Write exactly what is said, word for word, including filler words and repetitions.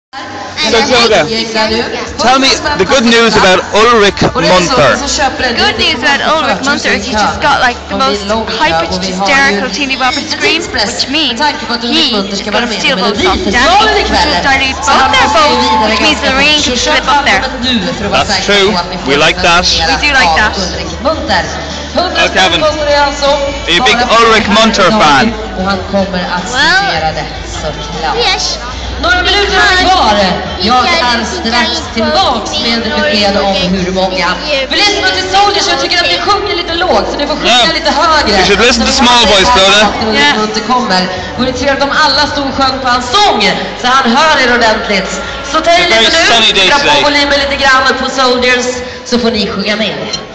So Tilda, tell me the good news about Ulrich Munter. Good news about Ulrich Munter is he's just got like the most high-pitched hysterical teeny bopper scream, which means he is going to steal votes off Danny, which will dilute both their votes, which means the ring can slip up there. That's true. We like that. We do like that. Oh, Kevin, are you a big Ulrich Munter fan? Well, yes. Några minuter kvar. Jag är strax tillbaks med besked om hur många. Vi lyssnar till Soldiers. Jag tycker att ni sjunger lite lågt, så ni får sjunga yeah. lite högre. You should listen to Small Boys, brother. Det kommer. Vore trevligt om alla stod och sjöng på hans sång, så han hör er ordentligt. Så ta i lite nu, dra på volymen lite grann på Soldiers, så får ni sjunga med.